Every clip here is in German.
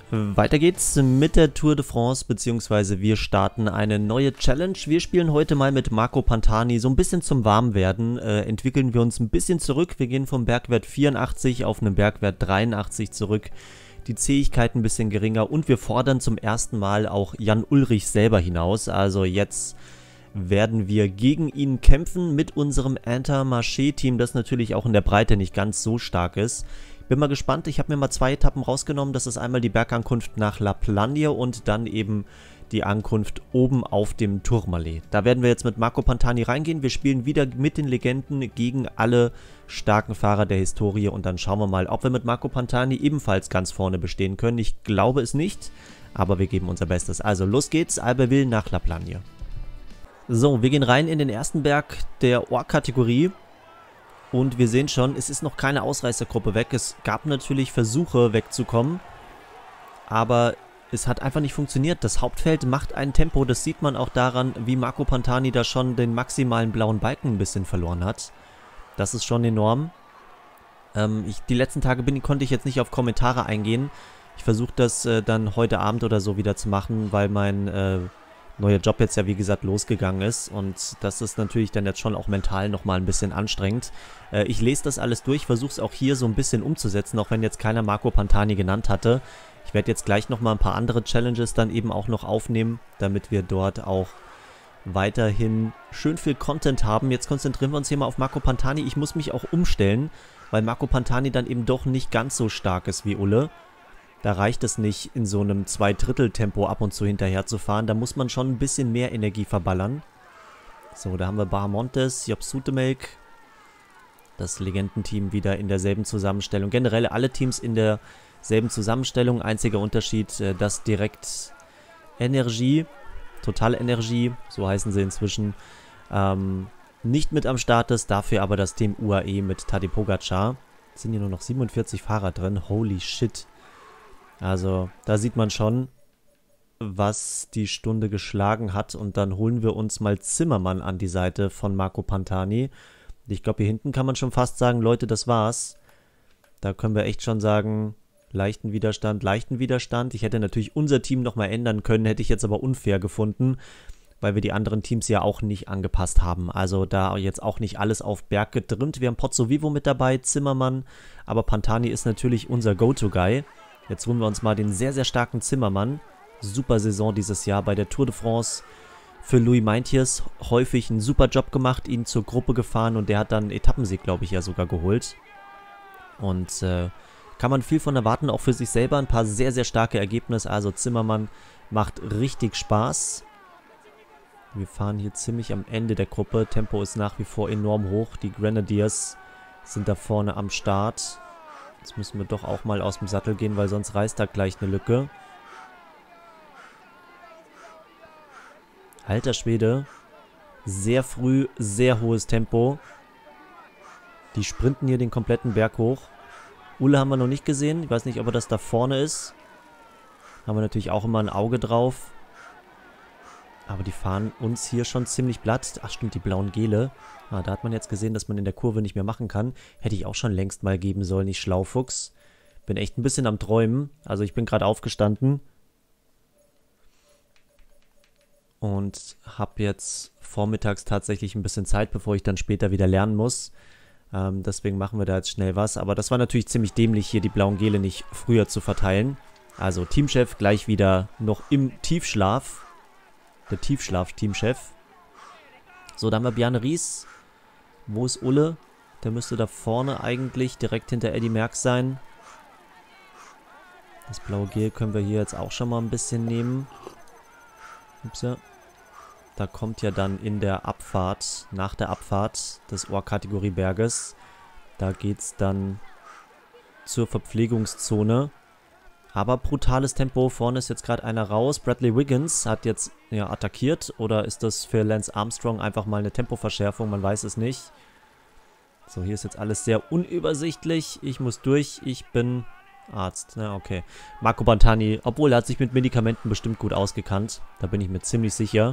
Weiter geht's mit der Tour de France, beziehungsweise wir starten eine neue Challenge. Wir spielen heute mal mit Marco Pantani, so ein bisschen zum Warmwerden. Entwickeln wir uns ein bisschen zurück. Wir gehen vom Bergwert 84 auf einen Bergwert 83 zurück. Die Zähigkeit ein bisschen geringer und wir fordern zum ersten Mal auch Jan Ullrich selber hinaus. Also jetzt werden wir gegen ihn kämpfen mit unserem Intermarché-Team, das natürlich auch in der Breite nicht ganz so stark ist. Bin mal gespannt, ich habe mir mal 2 Etappen rausgenommen. Das ist einmal die Bergankunft nach La Plagne und dann eben die Ankunft oben auf dem Tourmalet. Da werden wir jetzt mit Marco Pantani reingehen. Wir spielen wieder mit den Legenden gegen alle starken Fahrer der Historie und dann schauen wir mal, ob wir mit Marco Pantani ebenfalls ganz vorne bestehen können. Ich glaube es nicht, aber wir geben unser Bestes. Also los geht's, Albertville nach La Plagne. So, wir gehen rein in den ersten Berg der Or-Kategorie. Und wir sehen schon, es ist noch keine Ausreißergruppe weg. Es gab natürlich Versuche wegzukommen, aber es hat einfach nicht funktioniert. Das Hauptfeld macht ein Tempo, das sieht man auch daran, wie Marco Pantani da schon den maximalen blauen Balken ein bisschen verloren hat. Das ist schon enorm. Die letzten Tage konnte ich jetzt nicht auf Kommentare eingehen. Ich versuche das dann heute Abend oder so wieder zu machen, weil mein neuer Job jetzt ja wie gesagt losgegangen ist und das ist natürlich dann jetzt schon auch mental nochmal ein bisschen anstrengend. Ich lese das alles durch, versuche es auch hier so ein bisschen umzusetzen, auch wenn jetzt keiner Marco Pantani genannt hatte. Ich werde jetzt gleich nochmal ein paar andere Challenges dann eben auch noch aufnehmen, damit wir dort auch weiterhin schön viel Content haben. Jetzt konzentrieren wir uns hier mal auf Marco Pantani. Ich muss mich auch umstellen, weil Marco Pantani dann eben doch nicht ganz so stark ist wie Ulle. Da reicht es nicht, in so einem 2/3-Tempo ab und zu hinterher zu fahren. Da muss man schon ein bisschen mehr Energie verballern. So, da haben wir Bahamontes, Job Soetemelk. Das Legendenteam wieder in derselben Zusammenstellung. Generell alle Teams in derselben Zusammenstellung. Einziger Unterschied, dass direkt Energie, Total Energie, so heißen sie inzwischen, nicht mit am Start ist. Dafür aber das Team UAE mit Tadej Pogačar. Es sind hier nur noch 47 Fahrer drin. Holy shit. Also, da sieht man schon, was die Stunde geschlagen hat. Und dann holen wir uns mal Zimmermann an die Seite von Marco Pantani. Ich glaube, hier hinten kann man schon fast sagen, Leute, das war's. Da können wir echt schon sagen, leichten Widerstand. Ich hätte natürlich unser Team nochmal ändern können, hätte ich jetzt aber unfair gefunden, weil wir die anderen Teams ja auch nicht angepasst haben. Also da jetzt auch nicht alles auf Berg getrimmt. Wir haben Pozzovivo mit dabei, Zimmermann, aber Pantani ist natürlich unser Go-To-Guy. Jetzt holen wir uns mal den sehr, sehr starken Zimmermann. Super Saison dieses Jahr bei der Tour de France. Für Louis Meintjes häufig einen super Job gemacht, ihn zur Gruppe gefahren und der hat dann einen Etappensieg, glaube ich, ja sogar geholt. Und kann man viel von erwarten, auch für sich selber. Ein paar sehr, sehr starke Ergebnisse. Also Zimmermann macht richtig Spaß. Wir fahren hier ziemlich am Ende der Gruppe. Tempo ist nach wie vor enorm hoch. Die Grenadiers sind da vorne am Start. Jetzt müssen wir doch auch mal aus dem Sattel gehen, weil sonst reißt da gleich eine Lücke. Alter Schwede. Sehr früh, sehr hohes Tempo. Die sprinten hier den kompletten Berg hoch. Ulle haben wir noch nicht gesehen. Ich weiß nicht, ob er das da vorne ist. Haben wir natürlich auch immer ein Auge drauf. Aber die fahren uns hier schon ziemlich platt. Ach stimmt, die blauen Gele. Ah, da hat man jetzt gesehen, dass man in der Kurve nicht mehr machen kann. Hätte ich auch schon längst mal geben sollen, ich Schlaufuchs. Bin echt ein bisschen am Träumen. Also ich bin gerade aufgestanden. Und habe jetzt vormittags tatsächlich ein bisschen Zeit, bevor ich dann später wieder lernen muss. Deswegen machen wir da jetzt schnell was. Aber das war natürlich ziemlich dämlich, hier die blauen Gele nicht früher zu verteilen. Also Teamchef gleich wieder noch im Tiefschlaf. Der Tiefschlaf-Teamchef. So, da haben wir Bjarne Ries. Wo ist Ulle? Der müsste da vorne eigentlich direkt hinter Eddy Merckx sein. Das blaue Gel können wir hier jetzt auch schon mal ein bisschen nehmen. Upsa. Da kommt ja dann in der Abfahrt, nach der Abfahrt des Or-Kategorie Berges, da geht es dann zur Verpflegungszone. Aber brutales Tempo. Vorne ist jetzt gerade einer raus. Bradley Wiggins hat jetzt ja attackiert. Oder ist das für Lance Armstrong einfach mal eine Tempoverschärfung? Man weiß es nicht. So, hier ist jetzt alles sehr unübersichtlich. Ich muss durch. Ich bin Arzt. Na, okay. Marco Pantani, obwohl er hat sich mit Medikamenten bestimmt gut ausgekannt. Da bin ich mir ziemlich sicher.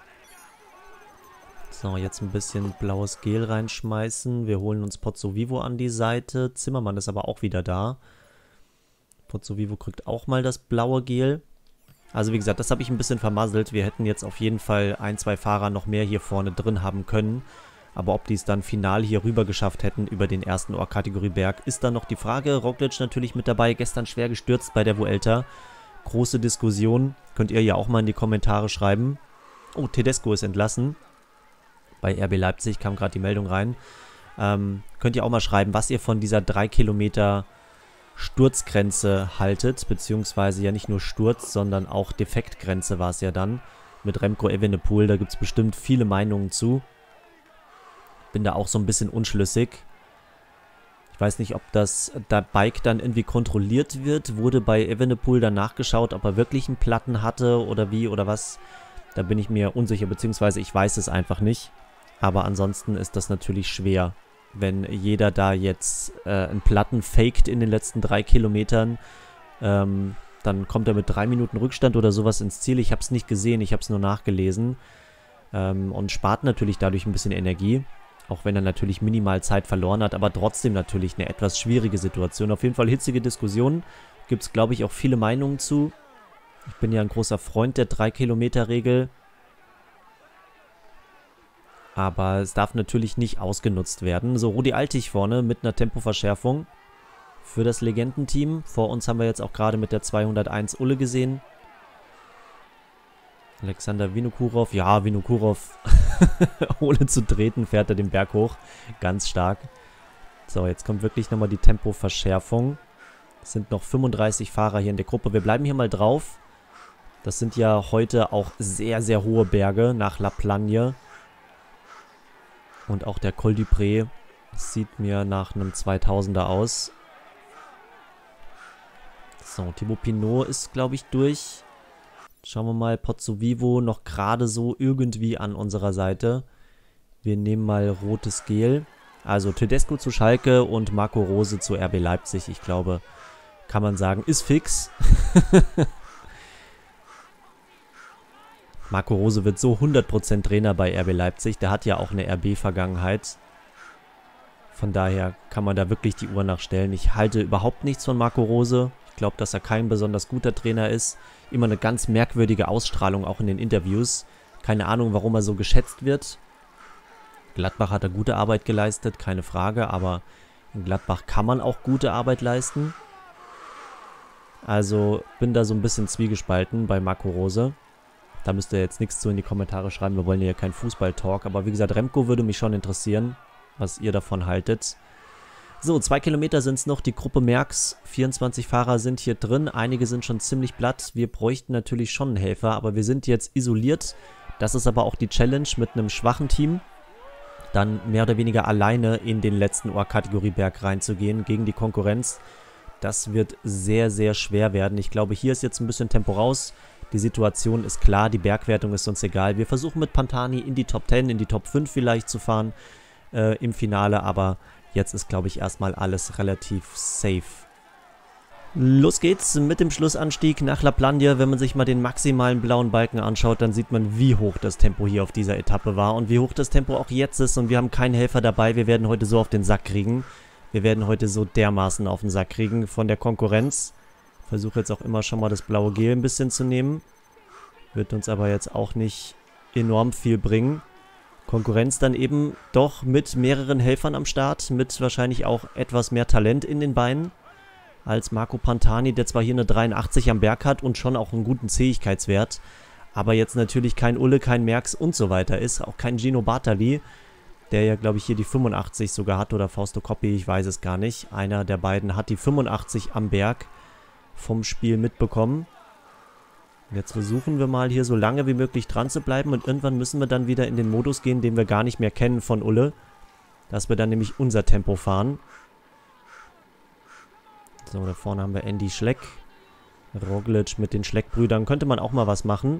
So, jetzt ein bisschen blaues Gel reinschmeißen. Wir holen uns Pozzovivo an die Seite. Zimmermann ist aber auch wieder da. Pozzovivo kriegt auch mal das blaue Gel. Also wie gesagt, das habe ich ein bisschen vermasselt. Wir hätten jetzt auf jeden Fall 1, 2 Fahrer noch mehr hier vorne drin haben können. Aber ob die es dann final hier rüber geschafft hätten über den ersten Or-Kategorie-Berg, ist dann noch die Frage. Roglic natürlich mit dabei, gestern schwer gestürzt bei der Vuelta. Große Diskussion, könnt ihr ja auch mal in die Kommentare schreiben. Oh, Tedesco ist entlassen. Bei RB Leipzig kam gerade die Meldung rein. Könnt ihr auch mal schreiben, was ihr von dieser 3 Kilometer Sturzgrenze haltet, beziehungsweise ja nicht nur Sturz, sondern auch Defektgrenze war es ja dann mit Remco Evenepoel. Da gibt es bestimmt viele Meinungen zu. Bin da auch so ein bisschen unschlüssig. Ich weiß nicht, ob das Bike dann irgendwie kontrolliert wird. Wurde bei Evenepoel dann nachgeschaut, ob er wirklich einen Platten hatte oder wie oder was. Da bin ich mir unsicher, beziehungsweise ich weiß es einfach nicht. Aber ansonsten ist das natürlich schwer, wenn jeder da jetzt einen Platten faked in den letzten 3 Kilometern. Dann kommt er mit 3 Minuten Rückstand oder sowas ins Ziel. Ich habe es nicht gesehen, ich habe es nur nachgelesen. Und spart natürlich dadurch ein bisschen Energie. Auch wenn er natürlich minimal Zeit verloren hat, aber trotzdem natürlich eine etwas schwierige Situation. Auf jeden Fall hitzige Diskussionen. Gibt es, glaube ich, auch viele Meinungen zu. Ich bin ja ein großer Freund der 3-Kilometer-Regel. Aber es darf natürlich nicht ausgenutzt werden. So, Rudi Altig vorne mit einer Tempoverschärfung für das Legendenteam. Vor uns haben wir jetzt auch gerade mit der 201 Ulle gesehen. Alexander Vinokurov. Ja, Vinokurov, ohne zu treten, fährt er den Berg hoch. Ganz stark. So, jetzt kommt wirklich nochmal die Tempoverschärfung. Es sind noch 35 Fahrer hier in der Gruppe. Wir bleiben hier mal drauf. Das sind ja heute auch sehr, sehr hohe Berge nach La Plagne. Und auch der Col du Pré sieht mir nach einem 2000er aus. So, Thibaut Pinot ist, glaube ich, durch. Schauen wir mal, Pozzovivo noch gerade so irgendwie an unserer Seite. Wir nehmen mal rotes Gel. Also Tedesco zu Schalke und Marco Rose zu RB Leipzig. Ich glaube, kann man sagen, ist fix. Marco Rose wird so 100% Trainer bei RB Leipzig. Der hat ja auch eine RB-Vergangenheit. Von daher kann man da wirklich die Uhr nachstellen. Ich halte überhaupt nichts von Marco Rose. Ich glaube, dass er kein besonders guter Trainer ist. Immer eine ganz merkwürdige Ausstrahlung, auch in den Interviews. Keine Ahnung, warum er so geschätzt wird. Gladbach hat er gute Arbeit geleistet, keine Frage. Aber in Gladbach kann man auch gute Arbeit leisten. Also bin da so ein bisschen zwiegespalten bei Marco Rose. Da müsst ihr jetzt nichts zu in die Kommentare schreiben. Wir wollen ja keinen Fußball-Talk. Aber wie gesagt, Remco würde mich schon interessieren, was ihr davon haltet. So, 2 Kilometer sind es noch. Die Gruppe Merckx. 24 Fahrer sind hier drin. Einige sind schon ziemlich platt. Wir bräuchten natürlich schon einen Helfer. Aber wir sind jetzt isoliert. Das ist aber auch die Challenge mit einem schwachen Team. Dann mehr oder weniger alleine in den letzten Or-Kategorie-Berg reinzugehen gegen die Konkurrenz. Das wird sehr, sehr schwer werden. Ich glaube, hier ist jetzt ein bisschen Tempo raus. Die Situation ist klar, die Bergwertung ist uns egal. Wir versuchen mit Pantani in die Top 10, in die Top 5 vielleicht zu fahren im Finale, aber jetzt ist, glaube ich, erstmal alles relativ safe. Los geht's mit dem Schlussanstieg nach La Plagne. Wenn man sich mal den maximalen blauen Balken anschaut, dann sieht man, wie hoch das Tempo hier auf dieser Etappe war und wie hoch das Tempo auch jetzt ist. Und wir haben keinen Helfer dabei. Wir werden heute so auf den Sack kriegen. Wir werden heute so dermaßen auf den Sack kriegen von der Konkurrenz. Versuche jetzt auch immer schon mal das blaue Gel ein bisschen zu nehmen. Wird uns aber jetzt auch nicht enorm viel bringen. Konkurrenz dann eben doch mit mehreren Helfern am Start. Mit wahrscheinlich auch etwas mehr Talent in den Beinen. Als Marco Pantani, der zwar hier eine 83 am Berg hat und schon auch einen guten Zähigkeitswert. Aber jetzt natürlich kein Ulle, kein Merckx und so weiter ist. Auch kein Gino Bartali, der ja, glaube ich, hier die 85 sogar hat. Oder Fausto Coppi, ich weiß es gar nicht. Einer der beiden hat die 85 am Berg vom Spiel mitbekommen. Jetzt versuchen wir mal hier so lange wie möglich dran zu bleiben und irgendwann müssen wir dann wieder in den Modus gehen, den wir gar nicht mehr kennen von Ulle. Dass wir dann nämlich unser Tempo fahren. So, da vorne haben wir Andy Schleck. Roglic mit den Schleck-Brüdern. Könnte man auch mal was machen.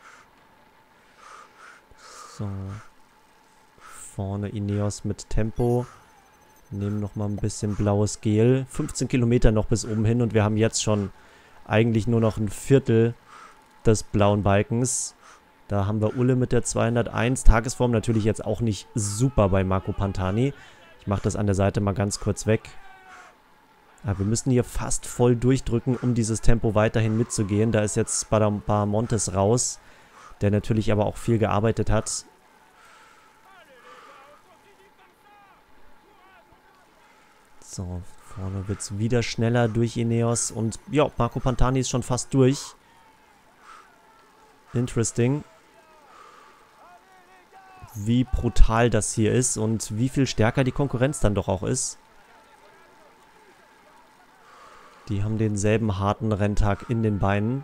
So. Vorne Ineos mit Tempo. Nehmen nochmal ein bisschen blaues Gel. 15 Kilometer noch bis oben hin und wir haben jetzt schon eigentlich nur noch ein Viertel des blauen Balkens. Da haben wir Ulle mit der 201. Tagesform natürlich jetzt auch nicht super bei Marco Pantani. Ich mache das an der Seite mal ganz kurz weg. Aber wir müssen hier fast voll durchdrücken, um dieses Tempo weiterhin mitzugehen. Da ist jetzt Bahamontes raus, der natürlich aber auch viel gearbeitet hat. So, vorne wird es wieder schneller durch Ineos. Und ja, Marco Pantani ist schon fast durch. Interesting. Wie brutal das hier ist und wie viel stärker die Konkurrenz dann doch auch ist. Die haben denselben harten Renntag in den Beinen.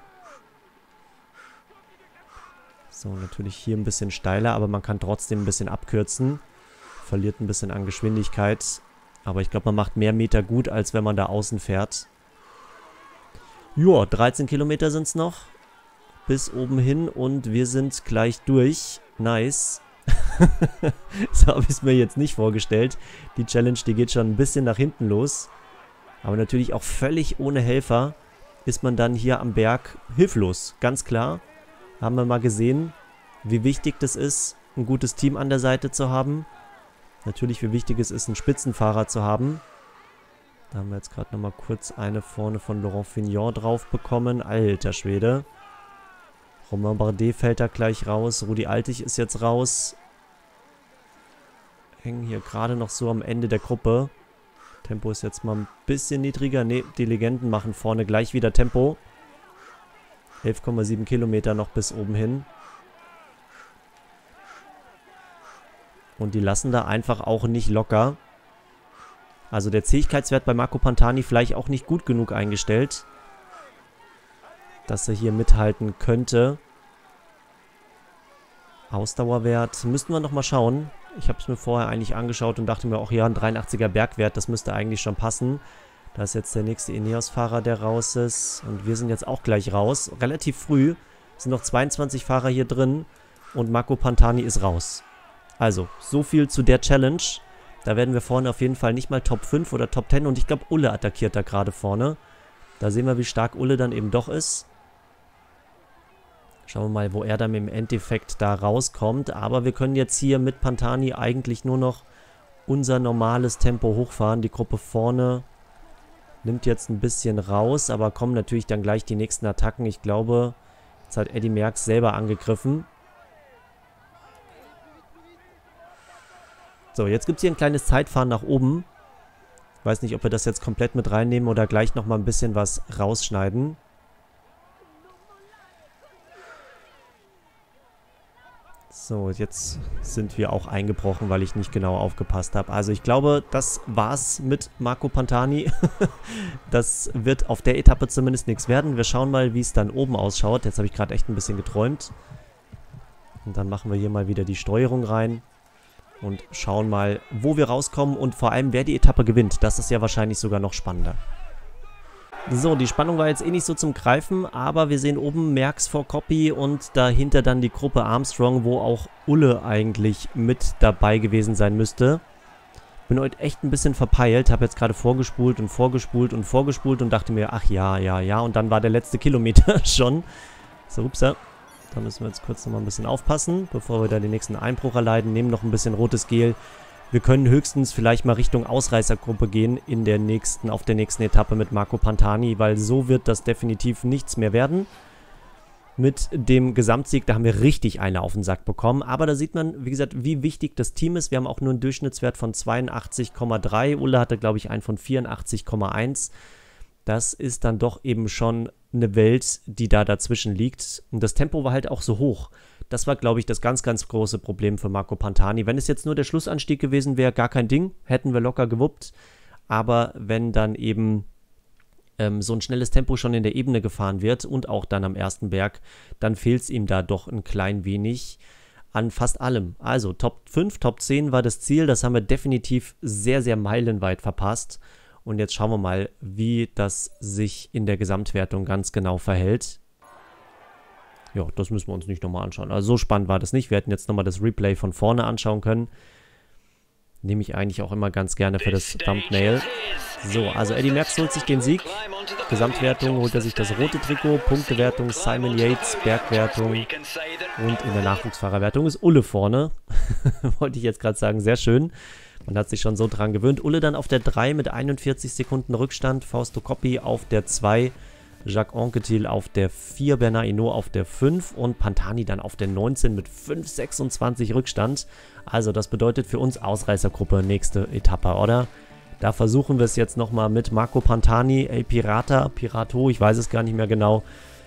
So, natürlich hier ein bisschen steiler, aber man kann trotzdem ein bisschen abkürzen. Verliert ein bisschen an Geschwindigkeit. Aber ich glaube, man macht mehr Meter gut, als wenn man da außen fährt. Joa, 13 Kilometer sind es noch. Bis oben hin und wir sind gleich durch. Nice. So habe ich es mir jetzt nicht vorgestellt. Die Challenge, die geht schon ein bisschen nach hinten los. Aber natürlich auch völlig ohne Helfer ist man dann hier am Berg hilflos. Ganz klar. Haben wir mal gesehen, wie wichtig das ist, ein gutes Team an der Seite zu haben. Natürlich, wie wichtig es ist, einen Spitzenfahrer zu haben. Da haben wir jetzt gerade nochmal kurz eine vorne von Laurent Fignon drauf bekommen. Alter Schwede. Romain Bardet fällt da gleich raus. Rudi Altig ist jetzt raus. Hängen hier gerade noch so am Ende der Gruppe. Tempo ist jetzt mal ein bisschen niedriger. Ne, die Legenden machen vorne gleich wieder Tempo. 11,7 Kilometer noch bis oben hin. Und die lassen da einfach auch nicht locker. Also der Zähigkeitswert bei Marco Pantani vielleicht auch nicht gut genug eingestellt, dass er hier mithalten könnte. Ausdauerwert müssten wir nochmal schauen. Ich habe es mir vorher eigentlich angeschaut und dachte mir auch, ja, ein 83er Bergwert, das müsste eigentlich schon passen. Da ist jetzt der nächste Ineos-Fahrer, der raus ist. Und wir sind jetzt auch gleich raus. Relativ früh. Es sind noch 22 Fahrer hier drin. Und Marco Pantani ist raus. Also, so viel zu der Challenge. Da werden wir vorne auf jeden Fall nicht mal Top 5 oder Top 10. Und ich glaube, Ulle attackiert da gerade vorne. Da sehen wir, wie stark Ulle dann eben doch ist. Schauen wir mal, wo er dann im Endeffekt da rauskommt. Aber wir können jetzt hier mit Pantani eigentlich nur noch unser normales Tempo hochfahren. Die Gruppe vorne nimmt jetzt ein bisschen raus, aber kommen natürlich dann gleich die nächsten Attacken. Ich glaube, jetzt hat Eddy Merckx selber angegriffen. So, jetzt gibt es hier ein kleines Zeitfahren nach oben. Ich weiß nicht, ob wir das jetzt komplett mit reinnehmen oder gleich nochmal ein bisschen was rausschneiden. So, jetzt sind wir auch eingebrochen, weil ich nicht genau aufgepasst habe. Also ich glaube, das war's mit Marco Pantani. Das wird auf der Etappe zumindest nichts werden. Wir schauen mal, wie es dann oben ausschaut. Jetzt habe ich gerade echt ein bisschen geträumt. Und dann machen wir hier mal wieder die Steuerung rein. Und schauen mal, wo wir rauskommen und vor allem, wer die Etappe gewinnt. Das ist ja wahrscheinlich sogar noch spannender. So, die Spannung war jetzt eh nicht so zum Greifen, aber wir sehen oben Merckx vor Coppi und dahinter dann die Gruppe Armstrong, wo auch Ulle eigentlich mit dabei gewesen sein müsste. Bin heute echt ein bisschen verpeilt, habe jetzt gerade vorgespult und vorgespult und vorgespult und dachte mir, ach ja, ja, ja, und dann war der letzte Kilometer schon. So, upsa. Da müssen wir jetzt kurz nochmal ein bisschen aufpassen, bevor wir da den nächsten Einbruch erleiden. Nehmen noch ein bisschen rotes Gel. Wir können höchstens vielleicht mal Richtung Ausreißergruppe gehen auf der nächsten Etappe mit Marco Pantani, weil so wird das definitiv nichts mehr werden. Mit dem Gesamtsieg, da haben wir richtig eine auf den Sack bekommen. Aber da sieht man, wie gesagt, wie wichtig das Team ist. Wir haben auch nur einen Durchschnittswert von 82,3. Ulle hatte, glaube ich, einen von 84,1. Das ist dann doch eben schon eine Welt, die da dazwischen liegt. Und das Tempo war halt auch so hoch. Das war, glaube ich, das ganz, ganz große Problem für Marco Pantani. Wenn es jetzt nur der Schlussanstieg gewesen wäre, gar kein Ding. Hätten wir locker gewuppt. Aber wenn dann eben so ein schnelles Tempo schon in der Ebene gefahren wird und auch dann am ersten Berg, dann fehlt es ihm da doch ein klein wenig an fast allem. Also Top 5, Top 10 war das Ziel. Das haben wir definitiv sehr, sehr meilenweit verpasst. Und jetzt schauen wir mal, wie das sich in der Gesamtwertung ganz genau verhält. Ja, das müssen wir uns nicht nochmal anschauen. Also so spannend war das nicht. Wir hätten jetzt nochmal das Replay von vorne anschauen können. Nehme ich eigentlich auch immer ganz gerne für das Thumbnail. So, also Eddie Merckx holt sich den Sieg. Gesamtwertung holt er sich das rote Trikot. Punktewertung Simon Yates. Bergwertung. Und in der Nachwuchsfahrerwertung ist Ulle vorne. Wollte ich jetzt gerade sagen, sehr schön. Man hat sich schon so dran gewöhnt. Ulle dann auf der 3 mit 41 Sekunden Rückstand. Fausto Coppi auf der 2. Jacques Anquetil auf der 4, Bernard Hinault auf der 5 und Pantani dann auf der 19 mit 5,26 Rückstand. Also das bedeutet für uns Ausreißergruppe, nächste Etappe, oder? Da versuchen wir es jetzt nochmal mit Marco Pantani, El Pirata, Pirato, ich weiß es gar nicht mehr genau.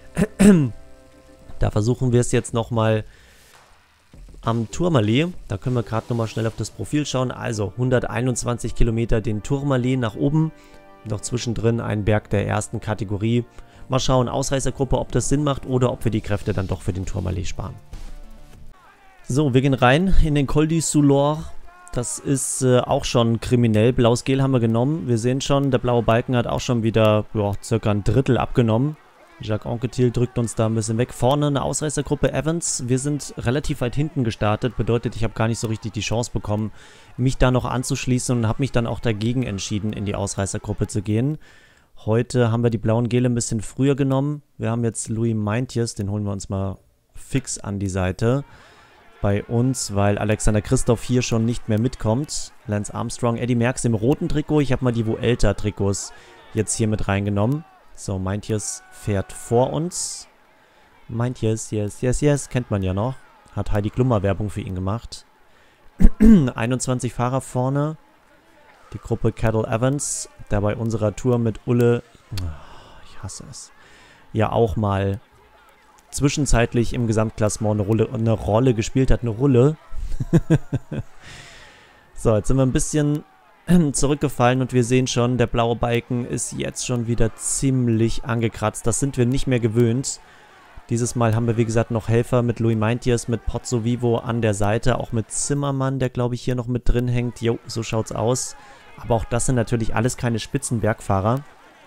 Da versuchen wir es jetzt nochmal am Tourmalet. Da können wir gerade nochmal schnell auf das Profil schauen. Also 121 Kilometer den Tourmalet nach oben. Noch zwischendrin ein Berg der ersten Kategorie. Mal schauen, Ausreißergruppe, ob das Sinn macht oder ob wir die Kräfte dann doch für den Tourmalet sparen. So, wir gehen rein in den Col du Soulor. Das ist auch schon kriminell. Blaues Gel haben wir genommen. Wir sehen schon, der blaue Balken hat auch schon wieder circa ein Drittel abgenommen. Jacques Anquetil drückt uns da ein bisschen weg. Vorne eine Ausreißergruppe Evans. Wir sind relativ weit hinten gestartet. Bedeutet, ich habe gar nicht so richtig die Chance bekommen, mich da noch anzuschließen und habe mich dann auch dagegen entschieden, in die Ausreißergruppe zu gehen. Heute haben wir die blauen Gele ein bisschen früher genommen. Wir haben jetzt Louis Meintjes, den holen wir uns mal fix an die Seite bei uns, weil Alexander Kristoff hier schon nicht mehr mitkommt. Lance Armstrong, Eddie Merckx im roten Trikot. Ich habe mal die Vuelta-Trikots jetzt hier mit reingenommen. So, Meintjes fährt vor uns. Meintjes, yes, kennt man ja noch. Hat Heidi Klummer Werbung für ihn gemacht. 21 Fahrer vorne. Die Gruppe Cadel Evans, der bei unserer Tour mit Ulle, ich hasse es, ja auch mal zwischenzeitlich im Gesamtklassement eine Rolle gespielt hat. Eine Rolle. So, jetzt sind wir ein bisschen zurückgefallen und wir sehen schon, der blaue Balken ist jetzt schon wieder ziemlich angekratzt. Das sind wir nicht mehr gewöhnt. Dieses Mal haben wir, wie gesagt, noch Helfer mit Louis Meintjes, mit Pozzo Vivo an der Seite, auch mit Zimmermann, der, glaube ich, hier noch mit drin hängt. Jo, so schaut's aus. Aber auch das sind natürlich alles keine Spitzenbergfahrer.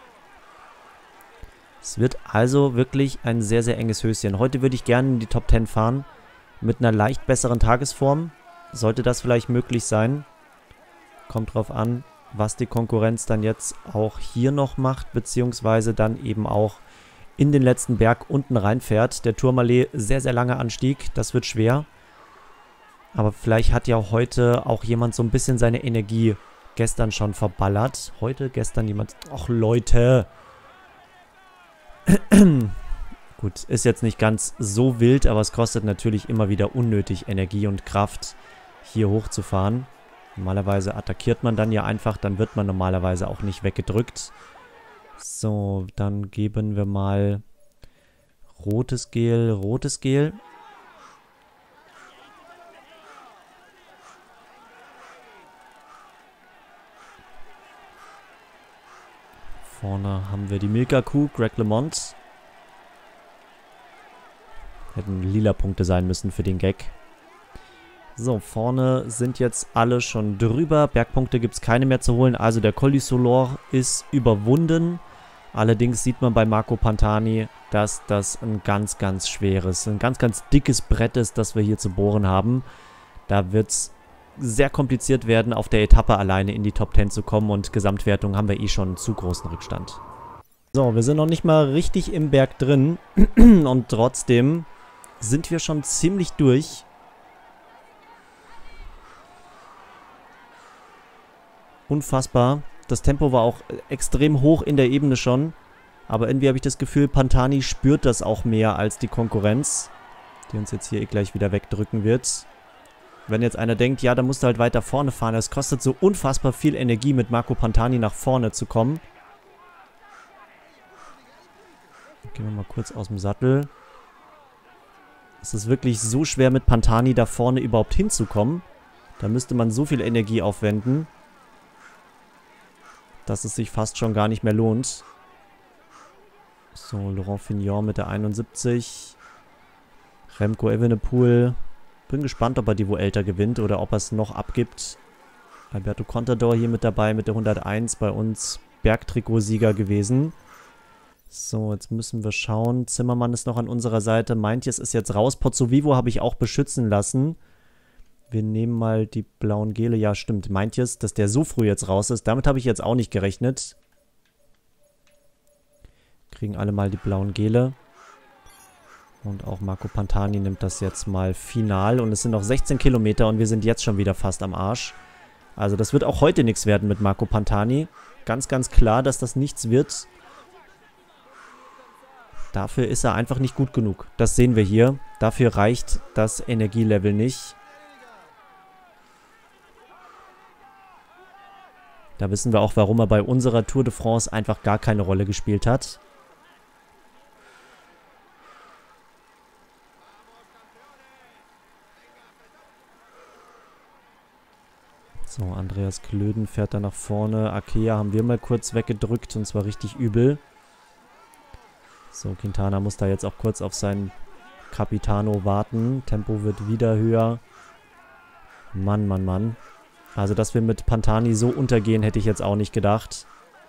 Es wird also wirklich ein sehr, sehr enges Höschen. Heute würde ich gerne in die Top 10 fahren, mit einer leicht besseren Tagesform. Sollte das vielleicht möglich sein. Kommt drauf an, was die Konkurrenz dann jetzt auch hier noch macht, beziehungsweise dann eben auch in den letzten Berg unten reinfährt. Der Tourmalet, sehr, sehr langer Anstieg, das wird schwer. Aber vielleicht hat ja heute auch jemand so ein bisschen seine Energie gestern schon verballert. Heute, gestern jemand, ach Leute. Gut, ist jetzt nicht ganz so wild, aber es kostet natürlich immer wieder unnötig Energie und Kraft, hier hochzufahren. Normalerweise attackiert man dann ja einfach, dann wird man normalerweise auch nicht weggedrückt. So, dann geben wir mal rotes Gel, rotes Gel. Vorne haben wir die Milka-Kuh, Greg LeMond. Hätten lila Punkte sein müssen für den Gag. So, vorne sind jetzt alle schon drüber. Bergpunkte gibt es keine mehr zu holen. Also der Col du Soulor ist überwunden. Allerdings sieht man bei Marco Pantani, dass das ein ganz, ganz schweres, ein ganz, ganz dickes Brett ist, das wir hier zu bohren haben. Da wird es sehr kompliziert werden, auf der Etappe alleine in die Top 10 zu kommen. Und Gesamtwertung haben wir eh schon einen zu großen Rückstand. So, wir sind noch nicht mal richtig im Berg drin. Und trotzdem sind wir schon ziemlich durch. Unfassbar. Das Tempo war auch extrem hoch in der Ebene schon. Aber irgendwie habe ich das Gefühl, Pantani spürt das auch mehr als die Konkurrenz, die uns jetzt hier gleich wieder wegdrücken wird. Wenn jetzt einer denkt, ja, da musst du halt weiter vorne fahren. Es kostet so unfassbar viel Energie, mit Marco Pantani nach vorne zu kommen. Gehen wir mal kurz aus dem Sattel. Es ist wirklich so schwer, mit Pantani da vorne überhaupt hinzukommen. Da müsste man so viel Energie aufwenden, dass es sich fast schon gar nicht mehr lohnt. So, Laurent Fignon mit der 71. Remco Evenepoel. Bin gespannt, ob er die Vuelta gewinnt oder ob er es noch abgibt. Alberto Contador hier mit dabei mit der 101, bei uns Bergtrikotsieger gewesen. So, jetzt müssen wir schauen. Zimmermann ist noch an unserer Seite. Meintjes ist jetzt raus. Pozzo Vivo habe ich auch beschützen lassen. Wir nehmen mal die blauen Gele. Ja, stimmt. Meint ihr es, dass der so früh jetzt raus ist? Damit habe ich jetzt auch nicht gerechnet. Kriegen alle mal die blauen Gele. Und auch Marco Pantani nimmt das jetzt mal final. Und es sind noch 16 Kilometer und wir sind jetzt schon wieder fast am Arsch. Also das wird auch heute nichts werden mit Marco Pantani. Ganz, ganz klar, dass das nichts wird. Dafür ist er einfach nicht gut genug. Das sehen wir hier. Dafür reicht das Energielevel nicht. Da wissen wir auch, warum er bei unserer Tour de France einfach gar keine Rolle gespielt hat. So, Andreas Klöden fährt da nach vorne. Akea haben wir mal kurz weggedrückt und zwar richtig übel. So, Quintana muss da jetzt auch kurz auf seinen Capitano warten. Tempo wird wieder höher. Mann, Mann, Mann. Also, dass wir mit Pantani so untergehen, hätte ich jetzt auch nicht gedacht.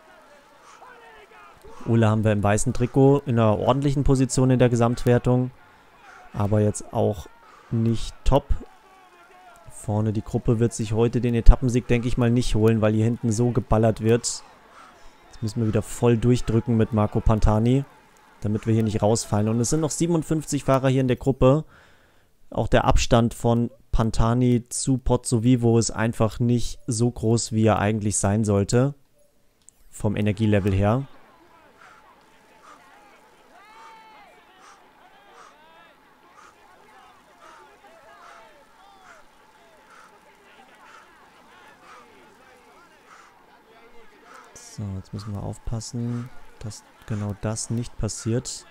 Ole haben wir im weißen Trikot in einer ordentlichen Position in der Gesamtwertung. Aber jetzt auch nicht top. Vorne die Gruppe wird sich heute den Etappensieg, denke ich mal, nicht holen, weil hier hinten so geballert wird. Jetzt müssen wir wieder voll durchdrücken mit Marco Pantani, damit wir hier nicht rausfallen. Und es sind noch 57 Fahrer hier in der Gruppe. Auch der Abstand von Pantani zu Pozzovivo ist einfach nicht so groß, wie er eigentlich sein sollte. Vom Energielevel her. So, jetzt müssen wir aufpassen, dass genau das nicht passiert.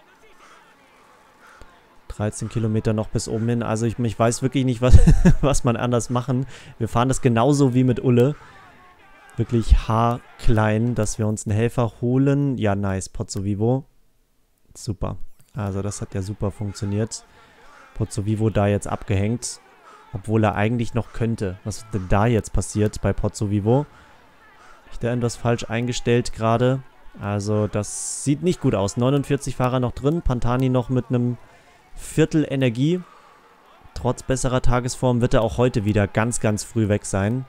13 Kilometer noch bis oben hin. Also ich weiß wirklich nicht, was man anders machen. Wir fahren das genauso wie mit Ulle. Wirklich haarklein, dass wir uns einen Helfer holen. Ja, nice, Pozzovivo. Super. Also das hat ja super funktioniert. Pozzovivo da jetzt abgehängt. Obwohl er eigentlich noch könnte. Was ist denn da jetzt passiert bei Pozzovivo? Ich da etwas falsch eingestellt gerade. Also das sieht nicht gut aus. 49 Fahrer noch drin. Pantani noch mit einem Viertel Energie. Trotz besserer Tagesform wird er auch heute wieder ganz, ganz früh weg sein.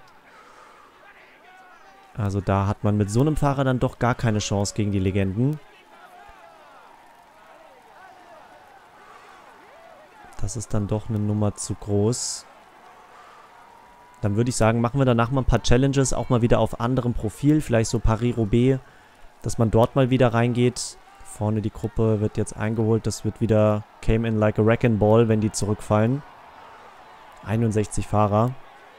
Also da hat man mit so einem Fahrer dann doch gar keine Chance gegen die Legenden. Das ist dann doch eine Nummer zu groß. Dann würde ich sagen, machen wir danach mal ein paar Challenges, auch mal wieder auf anderem Profil, vielleicht so Paris-Roubaix, dass man dort mal wieder reingeht. Vorne die Gruppe wird jetzt eingeholt, das wird wieder came in like a wrecking ball, wenn die zurückfallen. 61 Fahrer.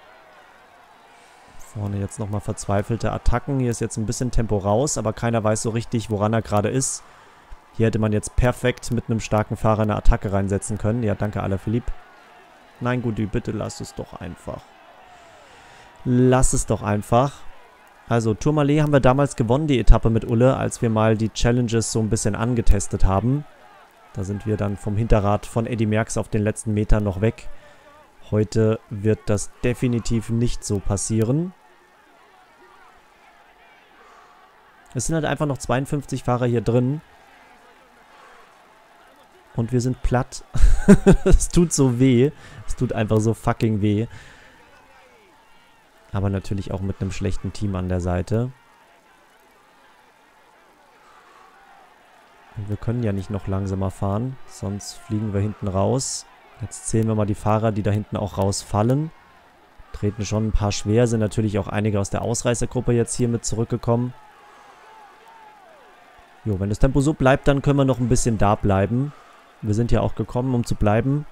Vorne jetzt nochmal verzweifelte Attacken, hier ist jetzt ein bisschen Tempo raus, aber keiner weiß so richtig, woran er gerade ist. Hier hätte man jetzt perfekt mit einem starken Fahrer eine Attacke reinsetzen können. Ja, danke Alaphilippe. Nein, Guti, bitte lass es doch einfach. Lass es doch einfach. Also, Tourmalet haben wir damals gewonnen, die Etappe mit Ulle, als wir mal die Challenges so ein bisschen angetestet haben. Da sind wir dann vom Hinterrad von Eddy Merckx auf den letzten Metern noch weg. Heute wird das definitiv nicht so passieren. Es sind halt einfach noch 52 Fahrer hier drin. Und wir sind platt. Es tut so weh. Es tut einfach so fucking weh. Aber natürlich auch mit einem schlechten Team an der Seite. Und wir können ja nicht noch langsamer fahren, sonst fliegen wir hinten raus. Jetzt zählen wir mal die Fahrer, die da hinten auch rausfallen. Treten schon ein paar schwer, sind natürlich auch einige aus der Ausreißergruppe jetzt hier mit zurückgekommen. Jo, wenn das Tempo so bleibt, dann können wir noch ein bisschen da bleiben. Wir sind ja auch gekommen, um zu bleiben.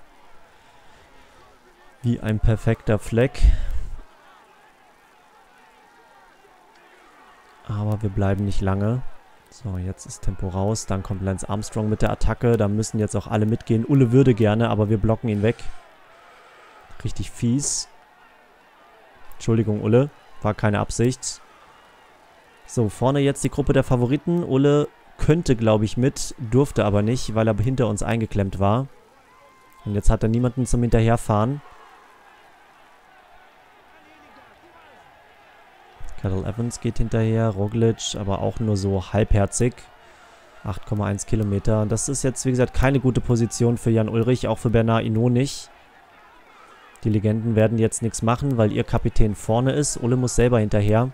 Wie ein perfekter Fleck. Aber wir bleiben nicht lange. So, jetzt ist Tempo raus. Dann kommt Lance Armstrong mit der Attacke. Da müssen jetzt auch alle mitgehen. Ulle würde gerne, aber wir blocken ihn weg. Richtig fies. Entschuldigung, Ulle. War keine Absicht. So, vorne jetzt die Gruppe der Favoriten. Ulle könnte, glaube ich, mit. Durfte aber nicht, weil er hinter uns eingeklemmt war. Und jetzt hat er niemanden zum Hinterherfahren. Cadel Evans geht hinterher, Roglic, aber auch nur so halbherzig. 8,1 Kilometer. Das ist jetzt, wie gesagt, keine gute Position für Jan Ullrich, auch für Bernard Hinault nicht. Die Legenden werden jetzt nichts machen, weil ihr Kapitän vorne ist. Ulle muss selber hinterher.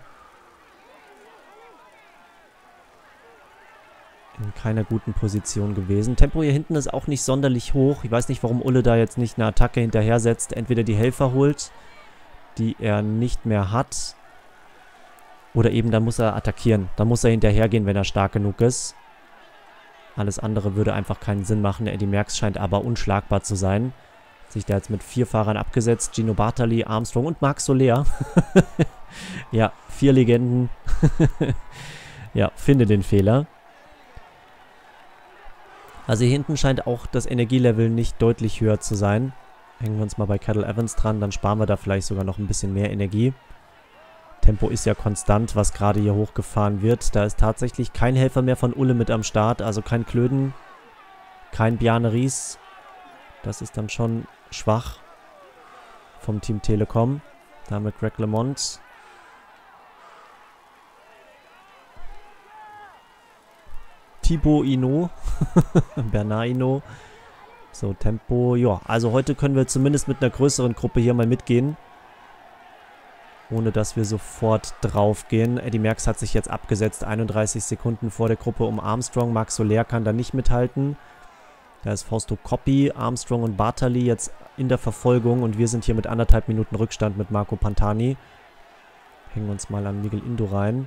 In keiner guten Position gewesen. Tempo hier hinten ist auch nicht sonderlich hoch. Ich weiß nicht, warum Ulle da jetzt nicht eine Attacke hinterher setzt. Entweder die Helfer holt, die er nicht mehr hat. Oder eben, dann muss er attackieren. Dann muss er hinterhergehen, wenn er stark genug ist. Alles andere würde einfach keinen Sinn machen. Eddy Merckx scheint aber unschlagbar zu sein. Hat sich da jetzt mit 4 Fahrern abgesetzt. Gino Bartali, Armstrong und Marc Soler. Ja, 4 Legenden. Ja, finde den Fehler. Also hier hinten scheint auch das Energielevel nicht deutlich höher zu sein. Hängen wir uns mal bei Cadel Evans dran, dann sparen wir da vielleicht sogar noch ein bisschen mehr Energie. Tempo ist ja konstant, was gerade hier hochgefahren wird. Da ist tatsächlich kein Helfer mehr von Ulle mit am Start. Also kein Klöden, kein Bjarne Ries. Das ist dann schon schwach vom Team Telekom. Da haben wir Greg LeMond. Thibaut Inot. Bernard Hinault. So, Tempo. Ja, also heute können wir zumindest mit einer größeren Gruppe hier mal mitgehen. Ohne dass wir sofort draufgehen. Eddy Merckx hat sich jetzt abgesetzt. 31 Sekunden vor der Gruppe um Armstrong. Marc Soler kann da nicht mithalten. Da ist Fausto Coppi, Armstrong und Bartali jetzt in der Verfolgung. Und wir sind hier mit 1,5 Minuten Rückstand mit Marco Pantani. Hängen uns mal an Miguel Indurain.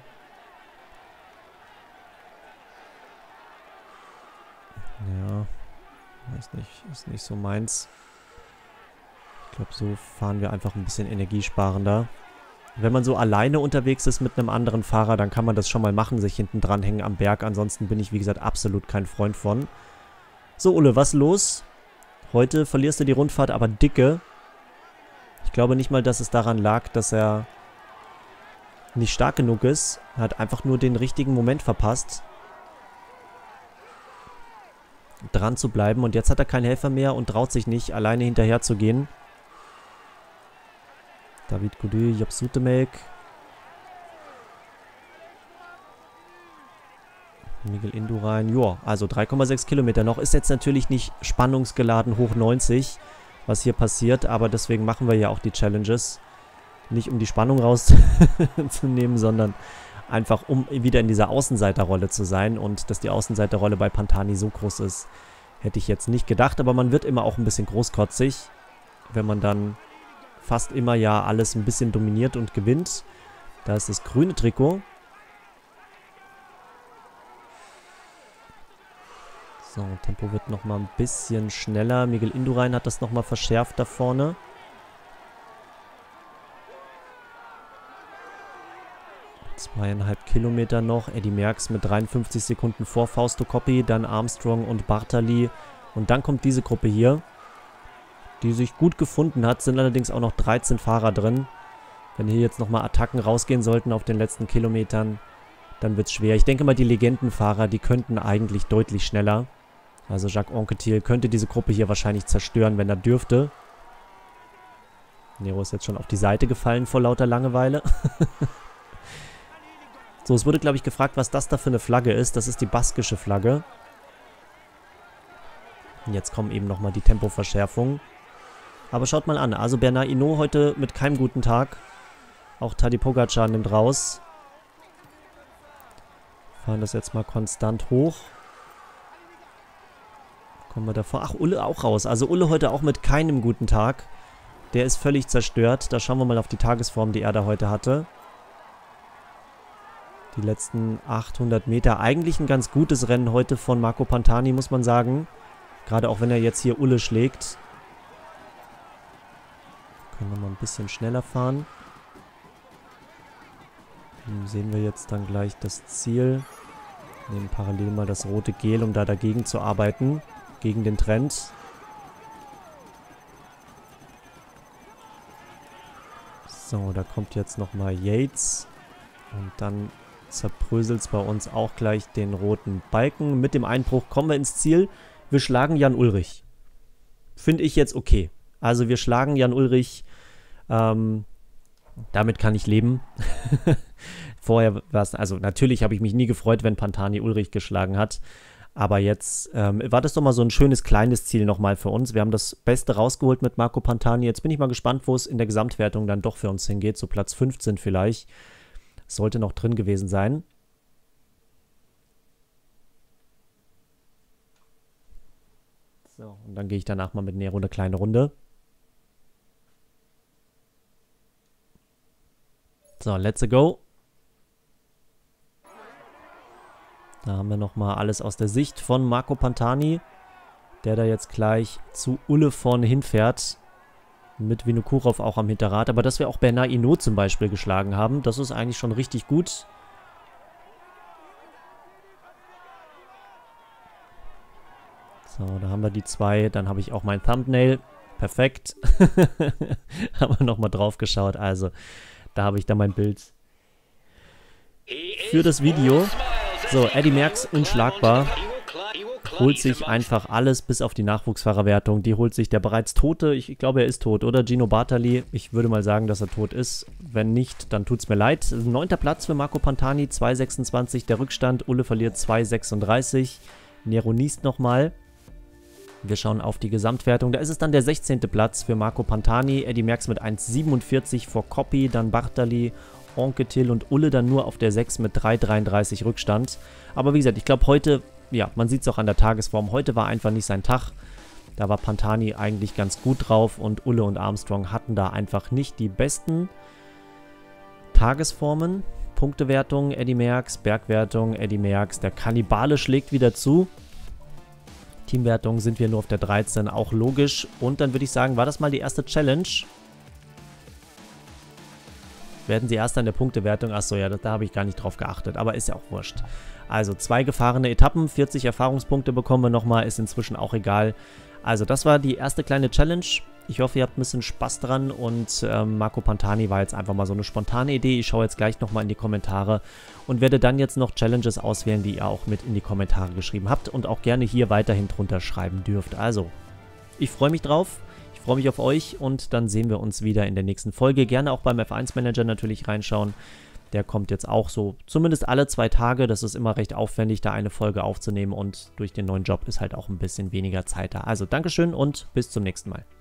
Ja, weiß nicht, ist nicht so meins. Ich glaube, so fahren wir einfach ein bisschen energiesparender. Wenn man so alleine unterwegs ist mit einem anderen Fahrer, dann kann man das schon mal machen, sich hinten dran hängen am Berg. Ansonsten bin ich, wie gesagt, absolut kein Freund von. So, Ulle, was los? Heute verlierst du die Rundfahrt, aber dicke. Ich glaube nicht mal, dass es daran lag, dass er nicht stark genug ist. Er hat einfach nur den richtigen Moment verpasst, dran zu bleiben. Und jetzt hat er keinen Helfer mehr und traut sich nicht, alleine hinterher zu gehen. David Gaudu, Job Zoetemelk. Miguel Indurain. Joa, also 3,6 Kilometer noch. Ist jetzt natürlich nicht spannungsgeladen hoch 90, was hier passiert. Aber deswegen machen wir ja auch die Challenges. Nicht um die Spannung rauszunehmen, sondern einfach um wieder in dieser Außenseiterrolle zu sein. Und dass die Außenseiterrolle bei Pantani so groß ist, hätte ich jetzt nicht gedacht. Aber man wird immer auch ein bisschen großkotzig, wenn man dann fast immer ja alles ein bisschen dominiert und gewinnt. Da ist das grüne Trikot. So, Tempo wird nochmal ein bisschen schneller. Miguel Indurain hat das nochmal verschärft da vorne. Zweieinhalb Kilometer noch. Eddy Merckx mit 53 Sekunden vor Fausto Coppi, dann Armstrong und Bartali. Und dann kommt diese Gruppe hier, die sich gut gefunden hat. Sind allerdings auch noch 13 Fahrer drin. Wenn hier jetzt nochmal Attacken rausgehen sollten auf den letzten Kilometern, dann wird es schwer. Ich denke mal, die Legendenfahrer, die könnten eigentlich deutlich schneller. Also Jacques Anquetil könnte diese Gruppe hier wahrscheinlich zerstören, wenn er dürfte. Nero ist jetzt schon auf die Seite gefallen vor lauter Langeweile. So, es wurde, glaube ich, gefragt, was das da für eine Flagge ist. Das ist die baskische Flagge. Und jetzt kommen eben nochmal die Tempoverschärfungen. Aber schaut mal an, also Bernard Hinault heute mit keinem guten Tag. Auch Tadej Pogačar nimmt raus. Fahren das jetzt mal konstant hoch. Kommen wir davor. Ach, Ulle auch raus. Also Ulle heute auch mit keinem guten Tag. Der ist völlig zerstört. Da schauen wir mal auf die Tagesform, die er da heute hatte. Die letzten 800 Meter. Eigentlich ein ganz gutes Rennen heute von Marco Pantani, muss man sagen. Gerade auch wenn er jetzt hier Ulle schlägt. Können wir mal ein bisschen schneller fahren. Dann sehen wir jetzt dann gleich das Ziel. Nehmen parallel mal das rote Gel, um da dagegen zu arbeiten. Gegen den Trend. So, da kommt jetzt nochmal Yates. Und dann zerbröselt es bei uns auch gleich den roten Balken. Mit dem Einbruch kommen wir ins Ziel. Wir schlagen Jan Ullrich. Finde ich jetzt okay. Also wir schlagen Jan Ullrich. Damit kann ich leben. Vorher war es, also natürlich habe ich mich nie gefreut, wenn Pantani Ullrich geschlagen hat. Aber jetzt war das doch mal so ein schönes kleines Ziel nochmal für uns. Wir haben das Beste rausgeholt mit Marco Pantani. Jetzt bin ich mal gespannt, wo es in der Gesamtwertung dann doch für uns hingeht. So Platz 15 vielleicht. Sollte noch drin gewesen sein. So, und dann gehe ich danach mal mit Nero eine kleine Runde. So, let's go. Da haben wir nochmal alles aus der Sicht von Marco Pantani, der da jetzt gleich zu Ulle vorne hinfährt. Mit Vinokurov auch am Hinterrad. Aber dass wir auch Bernard Hinault zum Beispiel geschlagen haben, das ist eigentlich schon richtig gut. So, da haben wir die zwei. Dann habe ich auch mein Thumbnail. Perfekt. Haben wir nochmal drauf geschaut. Also, da habe ich dann mein Bild für das Video. So, Eddy Merckx unschlagbar. Holt sich einfach alles bis auf die Nachwuchsfahrerwertung. Die holt sich der bereits Tote. Ich glaube, er ist tot, oder? Gino Bartali. Ich würde mal sagen, dass er tot ist. Wenn nicht, dann tut es mir leid. 9. Platz für Marco Pantani, 2,26 der Rückstand. Ulle verliert 2,36. Nero niest nochmal. Wir schauen auf die Gesamtwertung. Da ist es dann der 16. Platz für Marco Pantani. Eddy Merckx mit 1,47 vor Coppi, dann Bartali, Anquetil und Ulle dann nur auf der 6 mit 3,33 Rückstand. Aber wie gesagt, ich glaube heute, ja, man sieht es auch an der Tagesform, heute war einfach nicht sein Tag. Da war Pantani eigentlich ganz gut drauf und Ulle und Armstrong hatten da einfach nicht die besten Tagesformen. Punktewertung, Eddy Merckx, Bergwertung, Eddy Merckx. Der Kannibale schlägt wieder zu. Teamwertung sind wir nur auf der 13, auch logisch. Und dann würde ich sagen, war das mal die erste Challenge. Werden sie erst an der Punktewertung? Achso, ja, da habe ich gar nicht drauf geachtet, aber ist ja auch wurscht. Also 2 gefahrene Etappen, 40 Erfahrungspunkte bekommen wir nochmal, ist inzwischen auch egal. Also das war die erste kleine Challenge. Ich hoffe, ihr habt ein bisschen Spaß dran und Marco Pantani war jetzt einfach mal so eine spontane Idee. Ich schaue jetzt gleich nochmal in die Kommentare und werde dann jetzt noch Challenges auswählen, die ihr auch mit in die Kommentare geschrieben habt und auch gerne hier weiterhin drunter schreiben dürft. Also, ich freue mich drauf. Ich freue mich auf euch und dann sehen wir uns wieder in der nächsten Folge. Gerne auch beim F1 Manager natürlich reinschauen. Der kommt jetzt auch so zumindest alle 2 Tage. Das ist immer recht aufwendig, da eine Folge aufzunehmen und durch den neuen Job ist halt auch ein bisschen weniger Zeit da. Also Dankeschön und bis zum nächsten Mal.